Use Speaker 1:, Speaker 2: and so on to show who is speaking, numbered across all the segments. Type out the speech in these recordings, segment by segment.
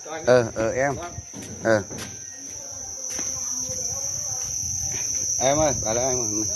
Speaker 1: Em em ơi, bà đây em ơi.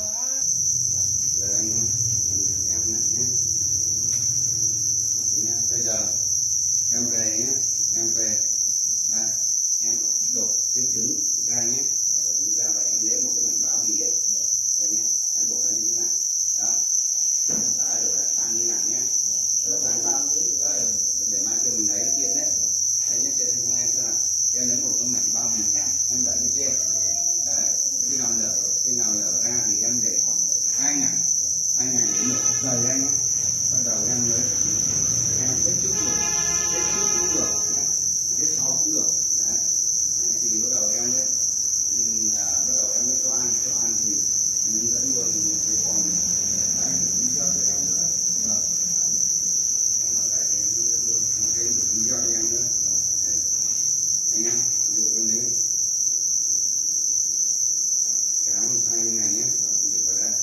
Speaker 1: Bây giờ em về nhé, em về đây, em đổ cái trứng ra nhé, trứng ra và em lấy một cái bao bì ấy, đây nhé, em đổ ra như thế này, đó, đấy, đổ ra sang như này nhé, đổ sang bao để mai kia mình lấy kiện đấy, đấy nhé, trên hai thế là em lấy một cái mảnh bao bì khác, em đậy lên trên, đấy, khi nào lở ra thì em để khoảng 2 ngày để nở dày ra nhé, bắt đầu em mới em hết trước cũng được nhé, hết sau cũng được, đấy. Thì bắt đầu em mới cho ăn thì hướng dẫn luôn cái con đấy đi cho em nữa, em ở đây thì em hướng dẫn một cái đi cho em nữa, anh em ví dụ em lấy cá thay như này nhé, để vào đây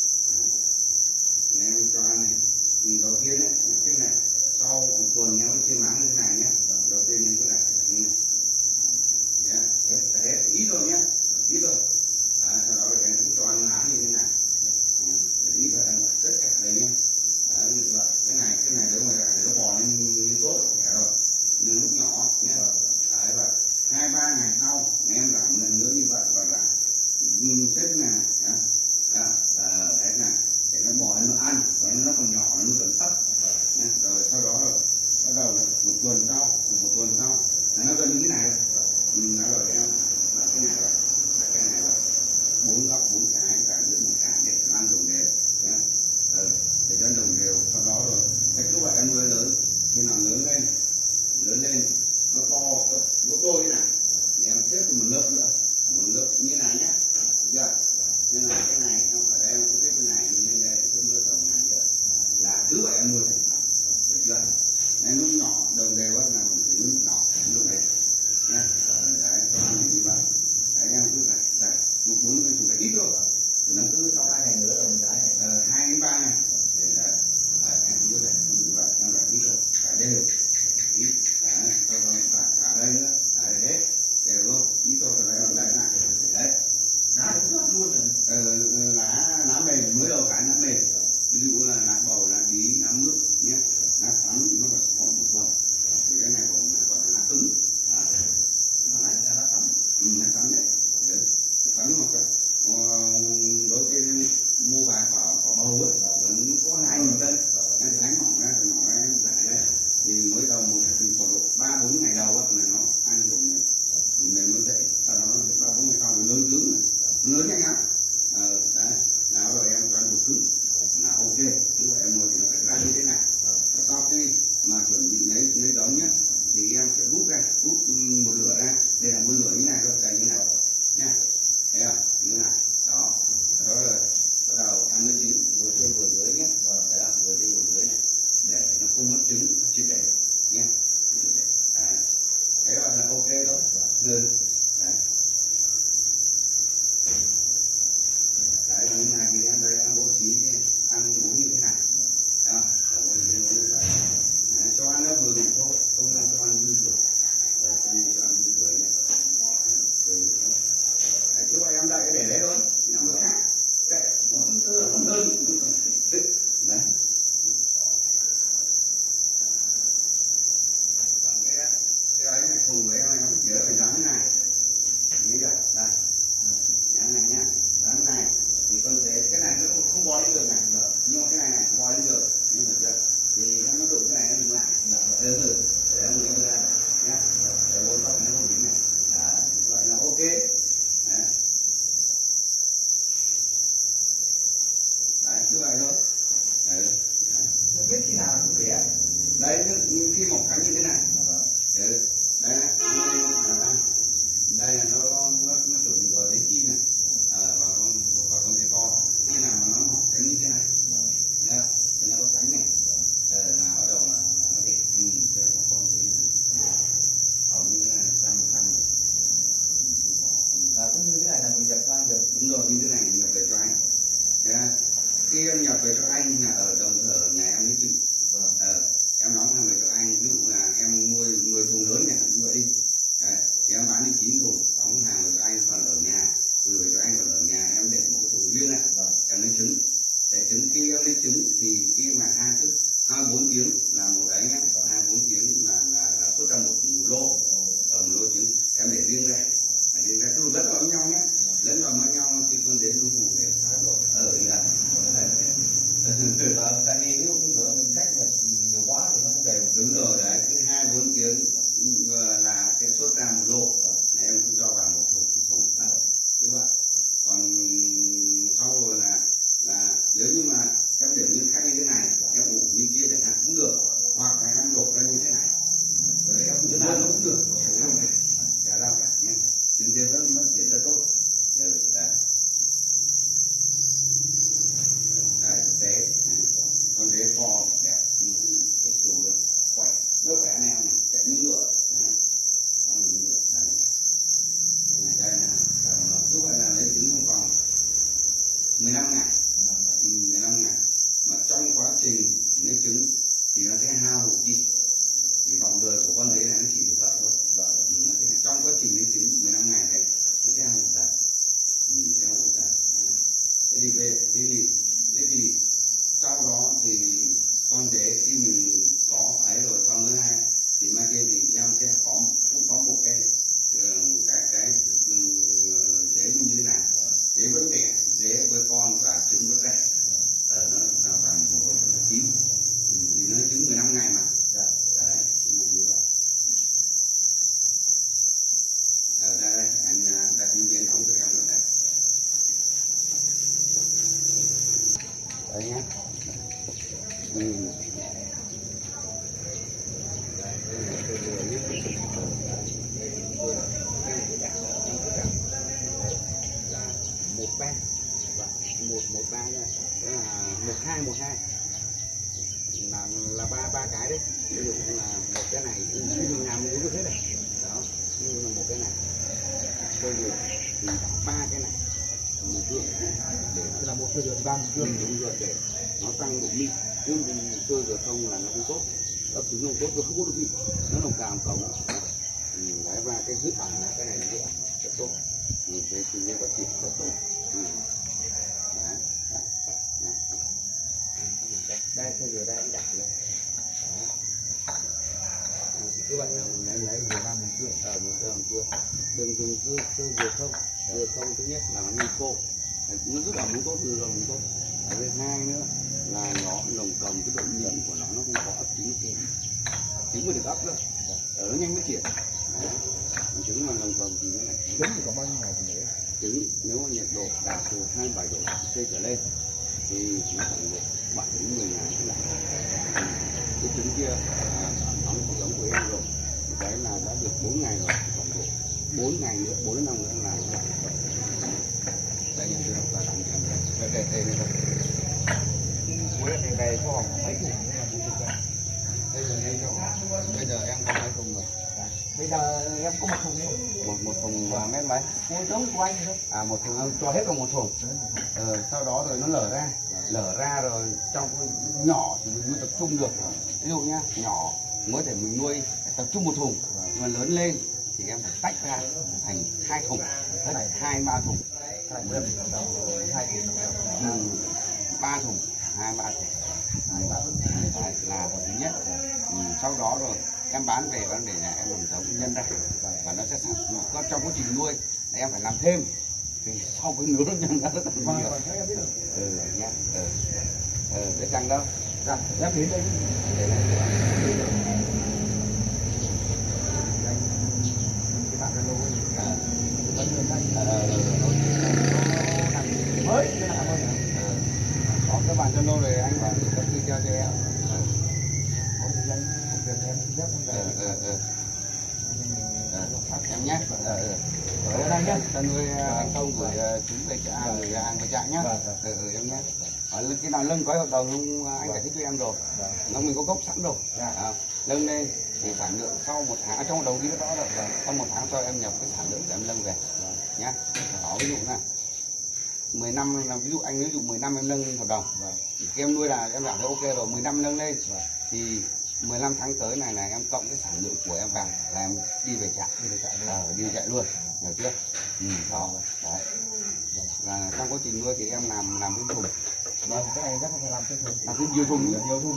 Speaker 1: em cho ăn này. Đầu tiên đấy, cái này sau một tuần em mới chiên máng như thế này nhé. Đầu tiên em cứ lại như này nhé, hết ít thôi nhé, ít thôi. Sau đó thì em cũng cho ăn lá như thế này, ít rồi em tất cả đây nhé. Cái này nếu mà để nó bò lên tốt cả rồi, nhưng lúc nhỏ nhé. Đấy, và 2-3 ngày sau em làm lần nữa như vậy và làm xếp này nhé. Đấy này để nó bò nó ăn, nó còn nhỏ nó còn thấp, rồi sau đó bắt đầu một tuần sau nó gần như thế này rồi, rồi em cái này là 4 góc 4 cái và giữa một cái để nó ăn đồng đều nhé, để cho đồng đều. Sau đó rồi cách cứ vậy em nuôi lớn, khi nào lớn lên nó to như này để em xếp một lớp nữa, một lớp như này nhé, được. Nên là cái này em ở đây em cũng xếp cái này lên đây xếp nước tầm này nữa là cứ vậy em nuôi thành phẩm, được chưa? Nên lúc nhỏ đồng đều là mình phải nước nhỏ nước này nhé, đấy cho ăn như vậy. Đấy em cứ này 4 cái chục ít thôi, nó cứ sau 2 ngày nữa là mình trái này 2 đến 3 ngày để đấy em cứ để như vậy em phải ít thôi, phải đều ít đấy, sau đó cả đây nữa đấy hết đều luôn, ít thôi rồi em lại này đấy. Lá luôn rồi. Lá mềm mới đầu cái lá mềm, ví dụ là lá bầu, lá bí, lá mướp nhé, lá sắn nó phải có một tuần, thì cái này gọi là lá cứng, lá sắn đấy, sắn hoặc là đối với mua vài quả bầu ấy, nó có 2.000 cân, em đánh mỏng ra em giải đây, thì mới đầu khoảng độ 3-4 ngày đầu là nó ăn vùng mềm nó dậy, sau đó 3-4 ngày sau nó lớn cứng này. Lớn nhanh lắm, đấy, nào rồi em cho ăn đủ cứng là ok, cứ vậy em nuôi thì nó sẽ ra như thế này. Và sau khi mà chuẩn bị lấy giống nhé, thì em sẽ rút một lửa ra, đây là một lửa như này thôi, đây như này nha, thấy không, như thế này, đó là bắt đầu ăn nước chín vừa trên vừa dưới nhé, đấy là vừa trên vừa dưới này, để nó không mất trứng triệt để nhé, đấy, thế là ok thôi, đấy. Đấy, như này thì em đây em bố trí ăn uống như thế này, đó, như vậy. Đấy, cho ăn nó vừa đủ thôi, không nên cho ăn dư thừa, không nên cho ăn dư thừa nhé. Cứ vậy em đậy để đấy thôi, em mới khác, kệ, nó không hơn, đấy. Cái ấy này thùng của em này nó chỉ phải dán như này. 1212 là ba cái đấy. Ví dụ là một cái này mình làm mình cũng thế này đó, như là một cái này tôi được thì 3 cái này một cương để
Speaker 2: là một cơ dược 3 một cương
Speaker 1: đúng rồi, để nó tăng độ mịn, chứ cơ dược không là nó không tốt, ấp trứng không tốt, nó không có độ mịn, nó đồng càm cổng đấy. Và cái giữ ẩm này, cái này giữ ẩm rất tốt, về tự nhiên phát triển rất tốt. Đây cơ dược đây anh đặt lên các bạn lấy vừa ra mình cưa một cưa đừng dùng cơ dược không, thứ nhất là nó khô, nó rất là muốn tốt, từ rồi muốn tốt. Thứ hai nữa là nó lồng cầm cái độ mịn của nó không có ấp trứng kém, trứng mới được ấp nữa, nó nhanh mới triển. Trứng mà lồng cầm thì nó này
Speaker 2: trứng thì có bao nhiêu ngày thì để
Speaker 1: trứng, nếu mà nhiệt độ đạt từ 27 độ C trở lên thì nó khoảng độ 7 đến 10 ngày trở lại. Cái trứng kia nó cũng giống của em rồi, cái là đã được 4 ngày rồi, khoảng độ 4 ngày nữa, 4 đến 5 nữa là nó lại đây nhận được là tặng em đây đây này thôi. Mỗi lần này có khoảng mấy thùng là 4 thùng đây. Bây giờ em có mấy thùng rồi?
Speaker 2: Bây giờ em có một thùng
Speaker 1: một thùng và mét mấy?
Speaker 2: Một giống của anh thôi.
Speaker 1: À một thùng cho hết vào một thùng. Sau đó rồi nó lở ra rồi trong nhỏ thì mình nuôi tập trung được. Ví dụ nhá, nhỏ mới thể mình nuôi tập trung một thùng, nhưng mà lớn lên thì em phải tách ra thành 2 thùng, 2-3 thùng, 3 thùng, 2-3 thùng. Đấy là thứ nhất. Sau đó rồi em bán về để nhà em làm giống nhân ra và nó sẽ sản xuất. Trong quá trình nuôi em phải làm thêm thì sau cái nứa nó nhân ra rất là nhiều. Nhá. Để chăng đâu
Speaker 2: em đến đây cái bạn Zalo mới
Speaker 1: có các bạn Zalo rồi anh bảo tập đi cho em. Em nhé. Ở đây nhé, ta nuôi anh không gửi trứng về người ăn về chạy nhé. Em nhé. Ở cái nào lưng có hợp đồng không anh giải thích cho em rồi. Nó mình có gốc sẵn rồi. Lưng lên thì sản lượng sau 1 tháng, trong đầu ghi đó rồi. Sau 1 tháng sau em nhập cái sản lượng của em lưng về nhé. Đó ví dụ này 10 năm là ví dụ anh ví dụ 10 năm em nâng hợp đồng. Khi em nuôi là em cảm thấy ok rồi, 10 năm nâng lên thì 15 tháng tới này là em cộng cái sản lượng của em vào là em đi về chạy, đi về chạy luôn, hiểu chưa? Đó, đấy. Là trong quá trình nuôi thì em làm cái thùng.
Speaker 2: Vâng, cái này chắc phải làm cái thùng.
Speaker 1: Làm cái nhiều thùng.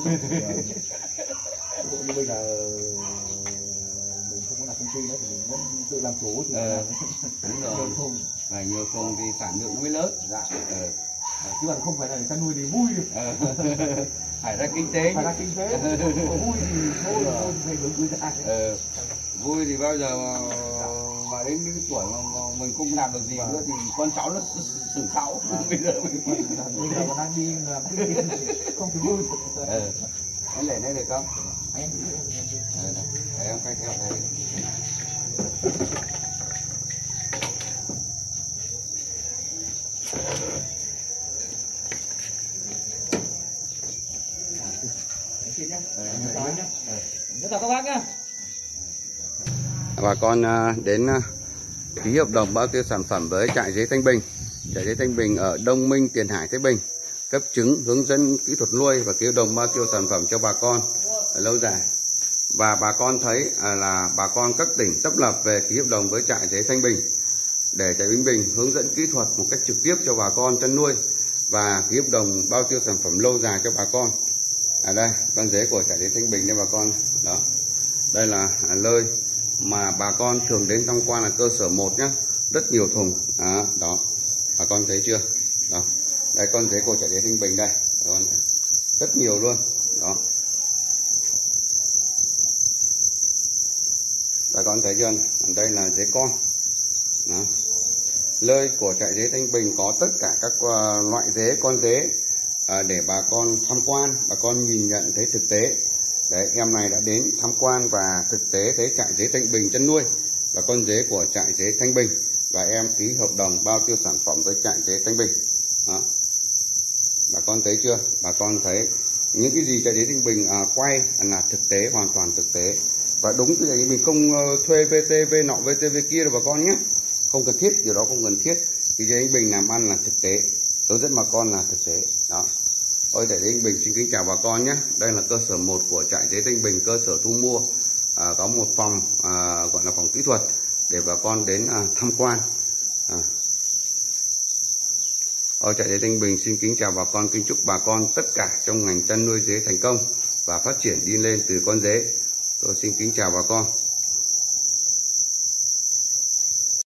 Speaker 2: Như bây giờ mình không có làm công ty nữa thì mình vẫn tự làm chủ thì
Speaker 1: đúng rồi. Nhiều thùng thì sản lượng nó mới lớn.
Speaker 2: Dạ. Chứ còn không phải là người ta nuôi thì vui.
Speaker 1: Phải ra kinh tế.
Speaker 2: Phải ra kinh tế. Vui thì thôi về hướng vui ra.
Speaker 1: Vui thì bao giờ mà đến cái tuổi mà mình không làm được gì nữa thì con cháu nó xử khảo. Bây giờ
Speaker 2: còn đang đi làm không thì vui.
Speaker 1: Anh để đây được không? Để em quay theo đây.
Speaker 2: Chào các bác nhé.
Speaker 1: Bà con đến ký hợp đồng bao tiêu sản phẩm với trại dế Thanh Bình. Trại dế Thanh Bình ở Đông Minh, Tiền Hải, Thái Bình, cấp trứng, hướng dẫn kỹ thuật nuôi và ký hợp đồng bao tiêu sản phẩm cho bà con lâu dài. Và bà con thấy là bà con các tỉnh tấp lập về ký hợp đồng với trại dế Thanh Bình để trại Bình hướng dẫn kỹ thuật một cách trực tiếp cho bà con chăn nuôi và ký hợp đồng bao tiêu sản phẩm lâu dài cho bà con. Đây con dế của trại dế Thanh Bình đây bà con. Đó, đây là nơi mà bà con thường đến tham quan là cơ sở 1 nhé, rất nhiều thùng. Đó bà con thấy chưa? Đó, đây con dế của trại dế Thanh Bình đây, con rất nhiều luôn. Đó, bà con thấy chưa? Đây là dế con. Đó. Nơi của trại dế Thanh Bình có tất cả các loại dế, con dế để bà con tham quan, bà con nhìn nhận thấy thực tế. Đấy, em này đã đến tham quan và thực tế thấy trại dế Thanh Bình chăn nuôi và con dế của trại dế Thanh Bình, và em ký hợp đồng bao tiêu sản phẩm với trại dế Thanh Bình. Đó. bà con thấy chưa? Bà con thấy những cái gì Trại Đế Thanh Bình quay là thực tế, hoàn toàn thực tế. Và đúng cái này mình không thuê VTV nọ VTV kia đâu bà con nhé, không cần thiết, điều đó không cần thiết. Thì Trại Đế Thanh Bình làm ăn là thực tế, hướng dẫn bà con là thực tế đó. Ôi, Trại Đế Thanh Bình xin kính chào bà con nhé. Đây là cơ sở 1 của Trại Đế Thanh Bình, cơ sở thu mua, có một phòng gọi là phòng kỹ thuật để bà con đến tham quan. Trại Đế Thanh Bình xin kính chào bà con, kính chúc bà con tất cả trong ngành chăn nuôi dế thành công và phát triển đi lên từ con dế. Tôi xin kính chào bà con.